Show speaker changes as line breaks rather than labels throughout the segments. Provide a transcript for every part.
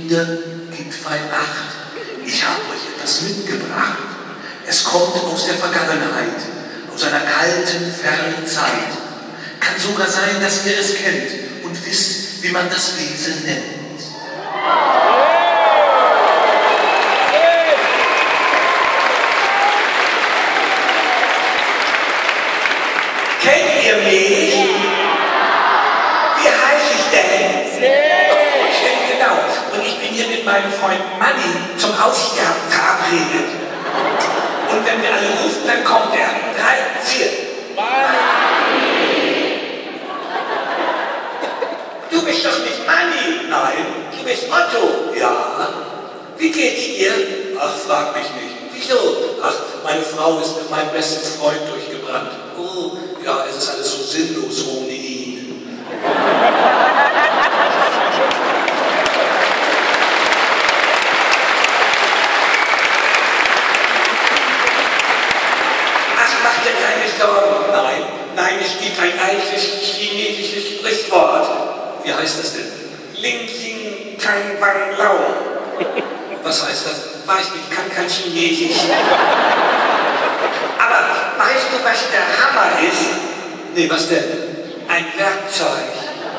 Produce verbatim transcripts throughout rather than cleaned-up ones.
Kinder, gebt fein Acht. Ich habe euch etwas mitgebracht. Es kommt aus der Vergangenheit, aus einer kalten, fernen Zeit. Kann sogar sein, dass ihr es kennt und wisst, wie man das Wesen nennt.
Kennt ihr mich? Wie heiße ich denn? Stimmt, genau. Und ich bin hier mit meinem Freund Manni zum Aussterben verabredet. Und wenn wir alle rufen, dann kommt er. Drei, vier. Manni! Du bist doch nicht Manni. Nein. Du bist Otto. Ja. Wie geht's dir? Ach, frag mich nicht. Wieso? Ach, meine Frau ist mit meinem besten Freund durchgebrannt. Oh, ja, es ist alles so sinnlos ohne ihn. Ach, mach dir keine Sorgen. Nein, nein, es gibt ein altes chinesisches Sprichwort.
Wie heißt das denn?
Ling Xing Tang Wang Lao.
Was heißt das?
Weiß nicht, kann kein Chinesisch. Aber weißt du, was der Hammer ist?
Nee, was denn?
Ein Werkzeug.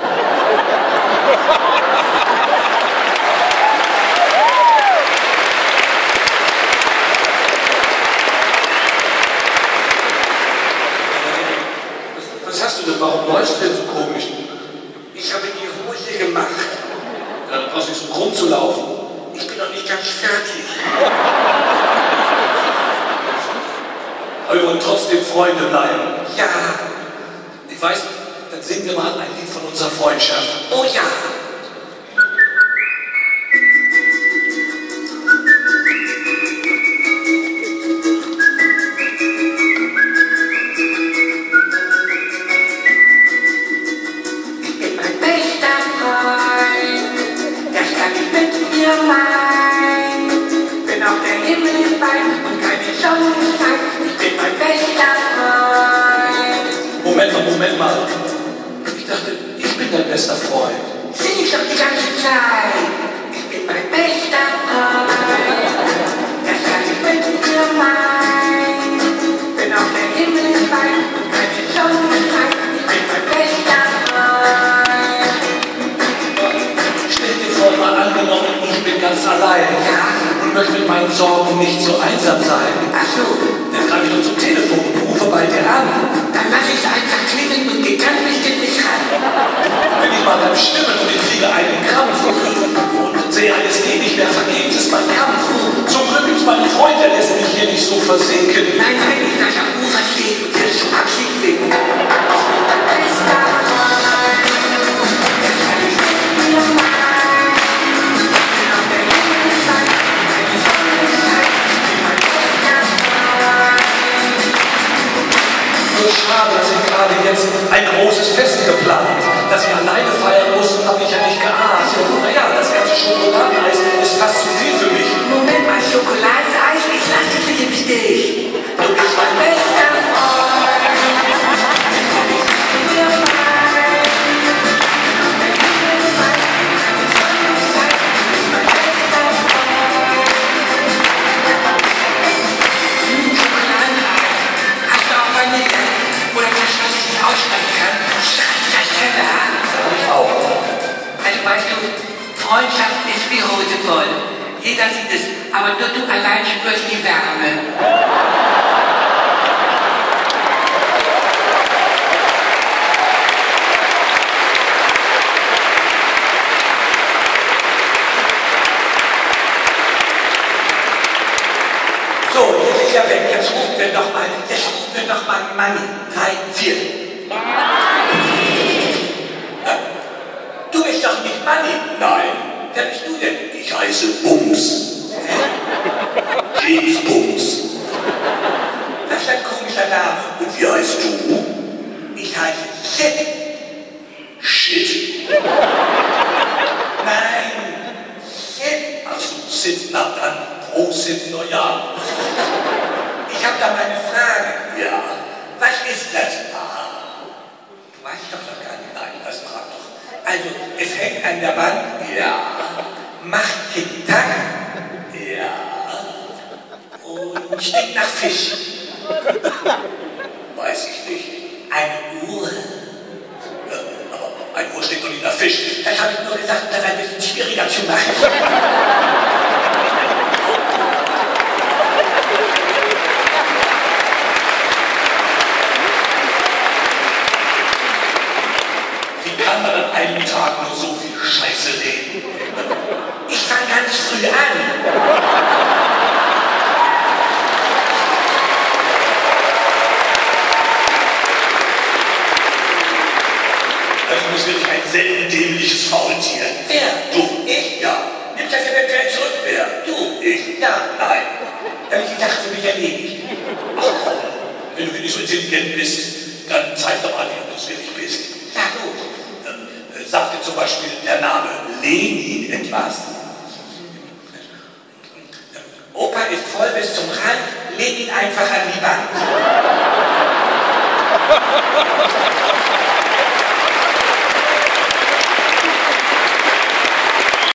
Was hast du denn? Warum läufst du denn so komisch?
Ich habe die Hose gemacht.
Ja, dann brauchst du nicht so krumm zu laufen.
Ich bin noch nicht ganz fertig.
Aber wir wollen trotzdem Freunde bleiben.
Ja.
Ich weiß, dann singen wir mal ein Lied von unserer Freundschaft.
Oh ja. Ich bin mein bester Freund. Das kann ich mit mir meinen. Bin auf der Himmel weit und keine Sonnenschein. Ich bin mein bester Freund.
Moment mal, Moment mal. Ich dachte, ich bin dein bester Freund.
Sing ich doch die ganze Zeit. Ich bin mein bester Freund. Das kann ich mit mir meinen. Bin auf der Himmel weit und keine Sonnenschein. Ich bin mein bester Freund.
Stell dir vor, mal angenommen, ich bin ganz allein.
Ja.
Und möchte mit meinen Sorgen nicht so einsam sein.
Ach so.
Dann greife ich doch zum Telefon und rufe bei dir an.
Dann lass ich es einfach klingeln und geht ganz bestimmt nicht ran.
Bin ich mal beim Stimmen und ich kriege einen Krampf. Und sehe, es geht nicht mehr, vergeht es mein Kampf. Zum Glück gibt's meinen Freund, der lässt mich hier nicht so versinken.
Nein, nein, ich lasse am Ufer stehen und will zum Abschied winken. Ich bin mein bester Freund. Das kann ich mit mir meinen. Bin auf der Himmelsseite, keine Sonnenschein. Ich bin mein bester Freund.
Nur schade, dass ich gerade jetzt ein großes Fest geplant. Dass ich alleine feiern muss, habe ich ja nicht geahnt. Naja, das ganze Schokoladeneis ist fast zu viel für mich.
Moment mal, Schokoladeneis, ich lass dich nicht im Stich. Du bist mein bester Freund. Das kann ich mit mir meinen. Auf der Himmelsseite, keine Sonnenschein. Du bist mein bester Freund. Hm, Schokoladeneis. Hast du auch Vanille? Oder das, was ich nicht aussprechen kann? Stracciatella.
Hab ich auch.
Also weißt du, Freundschaft ist wie Rosevoll. Jeder sieht es, aber nur du allein spürst die Wärme. So, jetzt ist er weg. Jetzt rufen wir noch mal, jetzt rufen wir noch mal Manni. Drei, vier. Du bist doch nicht Manni.
Nein,
Wer bist du denn?
ich heiße Bums. James Bums.
Das ist ein komischer Name.
Und wie heißt du?
Ich heiße Shit.
Shit.
Nein. Shit.
Ach so, Sid, na dann, Prosit, Neujahr.
Ich habe da meine Frage.
Ja,
Was ist das?
ah,
Du weißt doch noch gar nicht.
nein, das frag doch.
Also, es hängt an der Wand.
Ja,
Macht Kittag.
Ja. Und stinkt nach Fisch. Weiß ich nicht.
Eine Uhr.
Ja, aber ein Uhr stinkt doch nicht nach Fisch.
Das habe ich nur gesagt, um das ein bisschen schwieriger zu machen.
Wie kann man an einem Tag nur so viel Scheiße reden?
Ich fange ganz früh an.
Du bist wirklich ein selten dämliches Faultier.
Wer?
Du.
Ich?
Ja.
Nimm das eventuell zurück.
Wer?
Du.
Ich?
Ja.
Nein.
Dann ist die Sache für mich erledigt.
Ach komm, wenn du wirklich so intelligent bist, dann zeig doch mal, wie du es wirklich bist.
Ja, gut.
Ähm, äh, Sagt dir zum Beispiel der Name Lenin etwas?
Opa ist voll bis zum Rand, leg ihn einfach an die Wand.